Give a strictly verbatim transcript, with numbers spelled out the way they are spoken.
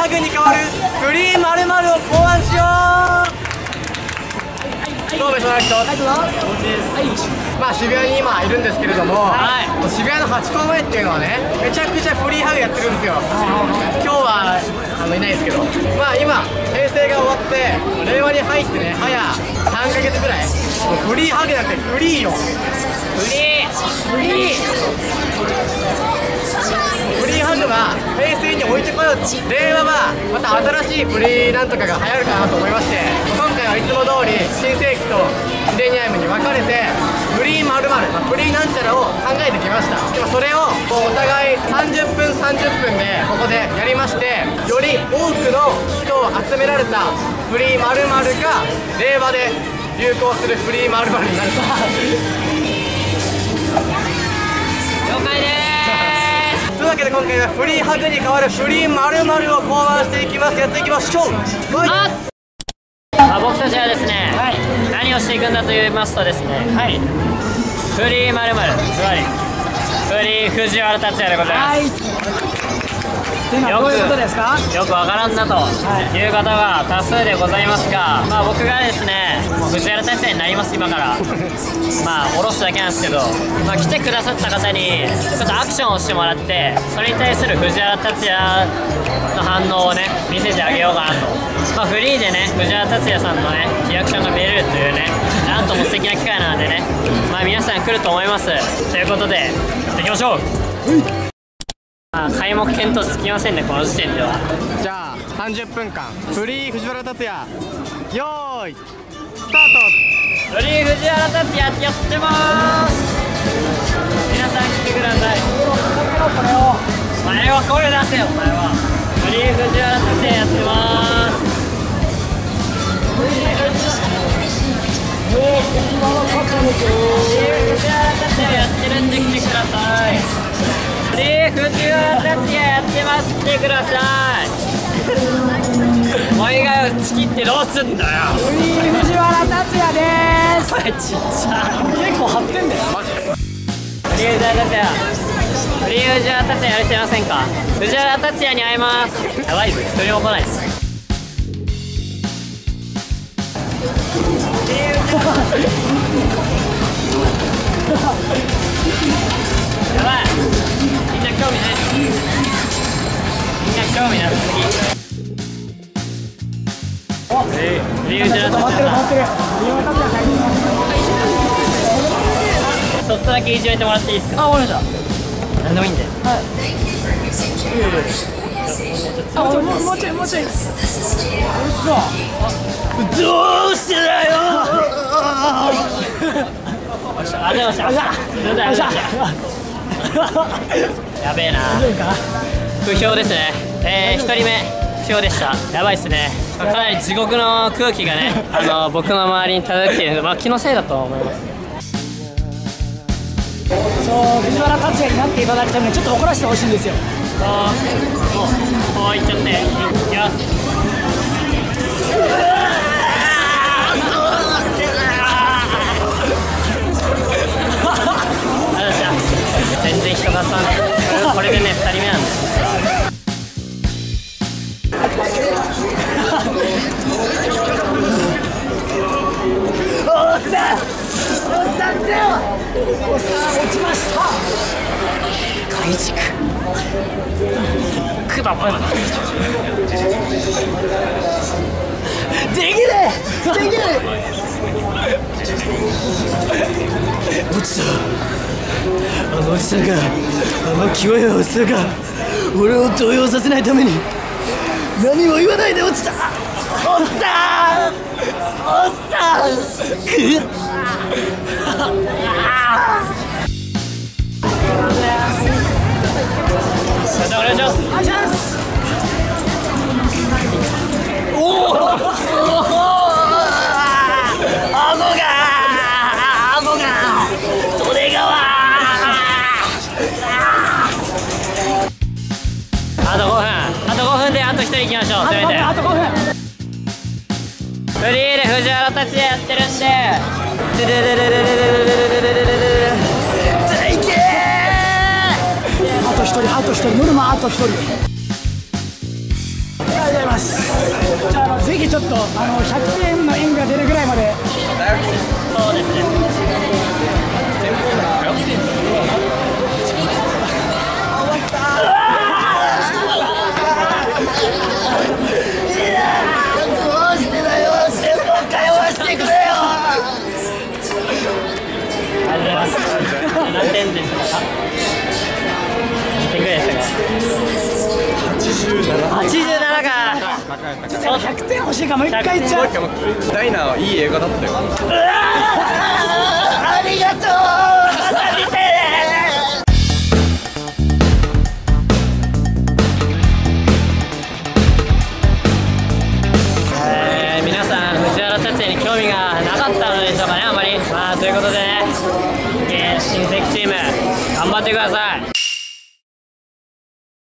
ハグに代わるフリー〇〇を考案しよう。どうも、その人。はい、どうぞ。まあ渋谷に今いるんですけれども、はい、渋谷のハチ公前っていうのはね、めちゃくちゃフリーハグやってるんですよ。今日はあのいないですけど、まあ今平成が終わって令和に入ってね、早さんかげつぐらいフリーハグなんてフリーよ。フリーフリーフリーハグは平成に置いてこようと、令和はまた新しいフリーなんとかが流行るかなと思いまして、今回はいつも通り新世紀とミレニアムに分かれてフリー〇〇、まあ、フリーなんちゃらを考えてきました。でもそれをこうお互いさんじゅっぷんさんじゅっぷんでここでやりまして、より多くの人を集められたフリー〇〇が令和で流行するフリー〇〇になると了解でーす。 というわけで今回はフリーハグに代わるフリー〇〇を考案していきます。やっていきましょう。はい、 あ、僕たちはですね、はい、何をしていくんだと言いますとですね、はい、フリー〇〇、つまりフリー藤原竜也でございます。 どういうことですか？ よくわからんなという方が多数でございますが、まあ僕がですね、もう藤原竜也になります、今からまあ下ろすだけなんですけど、まあ、来てくださった方にちょっとアクションをしてもらって、それに対する藤原竜也の反応をね見せてあげようかなと。まあフリーでね、藤原竜也さんのねリアクションが見れるというね、なんとも素敵な機会なのでね、まあ皆さん来ると思います。ということでやっていきましょう。まあ、開目見当つきませんね、この時点では。 じゃあさんじゅっぷんかんフリー藤原竜也、よーいスタート。 フリー藤原竜也やってまーす。皆さん来てください。お前は声出せよ、お前は。フリー藤原竜也やってまーす。フリー藤原竜也やってるんで来てください。フリー藤原竜也やってます、来てください。お前が打ち切ってどうすんだよ。 フリー藤原竜也でーす。 これちっちゃい、 結構張ってんだよ。 フリー藤原竜也、フリー藤原竜也やれてませんか？藤原竜也に会います。やばいぞ、一人も来ないです。やばい、みんな興味ない。みんな興味なさすぎ。えー、フリー藤原竜也ちょっとだけいじめてもらっていいですか？ あ、わかりました。 何でもいいんで。 はい。あ、もうもうちょいもうちょい。うそ。 どうしてだよ。ありがとうございました。ありがとうございました。やべえな。不評ですね。えー、一人目不評でした。やばいですね。かなり地獄の空気がね、あの僕の周りに漂っているので、まあ気のせいだと思います。 そう、藤原竜也になっていただくためにちょっと怒らせてほしいんですよ。 そう、もうこういっちゃっていきます。全然人が集まんない。これでね、ふたりめなんです。 おっさん、おっさんだよ。おっさん落ちました。 怪軸くだばな。 できねえ、できねえ。落ちた。あのおじさんが、あの気弱いおじさんが俺を動揺させないために何も言わないで落ちた。おっさん、おっさん、くっ。 お願いします。 お願いします。おお。顎が、顎が、利根川。 あとごふん、あとごふんであとひとり行きましょう。せめてあとごふん。 フリーで藤原竜也やってるんで。 いけー。あと一人、あと一人、ノルマあと一人。 とうございます。じゃあ、あのぜひちょっとあのひゃくてんの演技が出るぐらいまで。 そうですね。何点でしたか？何点ぐらいでしたか？はちじゅうなな。はちじゅうななか。 ひゃくてん欲しいかもう一回いっちゃう。 ダイナはいい映画だったよ。 ありがとう。また見てね。 えー、皆さん藤原竜也に興味がなかったのでしょうかね、あまり。まあということでね、えー、親戚チーム頑張ってください。